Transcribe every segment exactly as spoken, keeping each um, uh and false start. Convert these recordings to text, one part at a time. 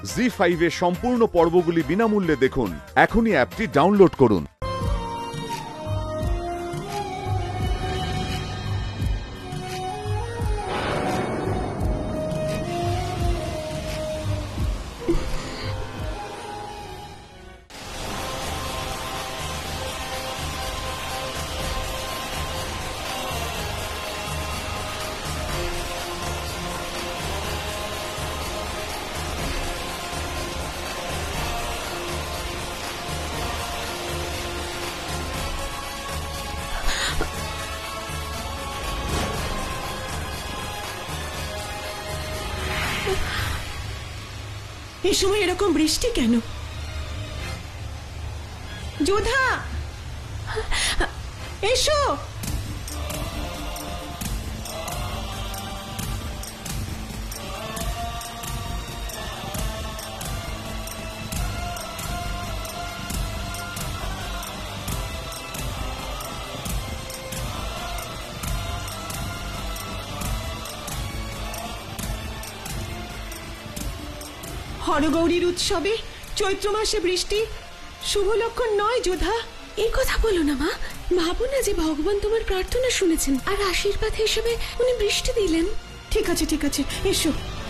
জি five এর সম্পূর্ণ পর্বগুলি বিনামূল্যে দেখুন। এখনই অ্যাপটি ডাউনলোড করুন। এই সময় এরকম বৃষ্টি কেন? যোধা, এসো। হরগৌরীর উৎসবে চৈত্র মাসে বৃষ্টি শুভ লক্ষণ নয় যোধা। এই কথা বলো না মা। ভাবো না যে ভগবান তোমার প্রার্থনা শুনেছেন আর আশীর্বাদ হিসেবে উনি বৃষ্টি দিলেন। ঠিক আছে ঠিক আছে, এসো।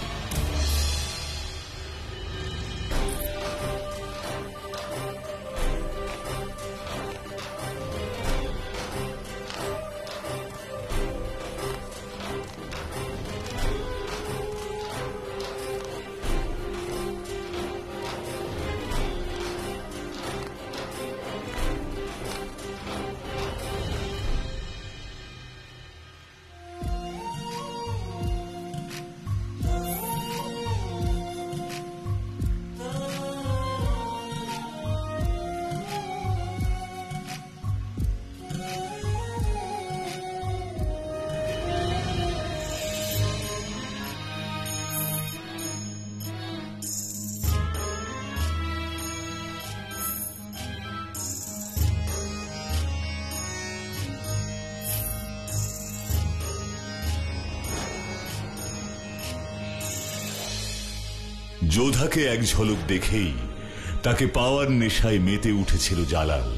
যোধাকে এক ঝলক দেখেই তাকে পাওয়ার নেশায় মেতে উঠেছিল জালাল।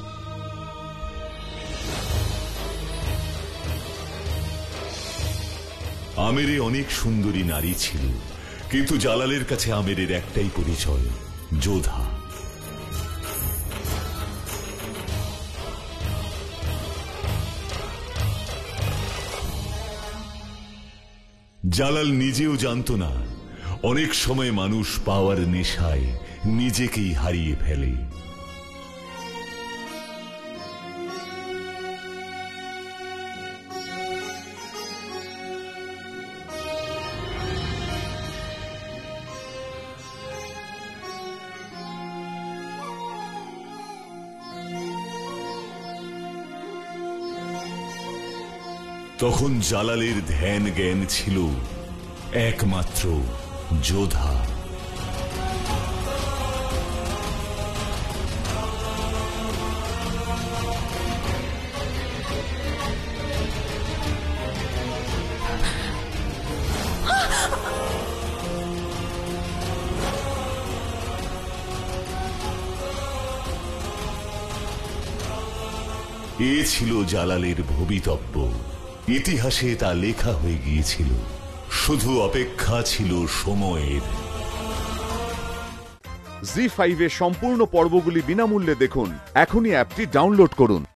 আমেরে অনেক সুন্দরী নারী ছিল, কিন্তু জালালের কাছে আমেরের একটাই পরিচয়, যোধা। জালাল নিজেও জানত না অনেক সময় মানুষ পাওয়ার নেশায় নিজেকেই হারিয়ে ফেলে। তখন জালালের ধ্যান জ্ঞান ছিল একমাত্র যোধা। এ ছিল জালালের ভবিতব্য। ইতিহাসে তা লেখা হয়ে গিয়েছিল, শুধু অপেক্ষা ছিল সময়ের। জি ফাইভ এর সম্পূর্ণ পর্বগুলি বিনামূল্যে দেখুন। এখনই অ্যাপটি ডাউনলোড করুন।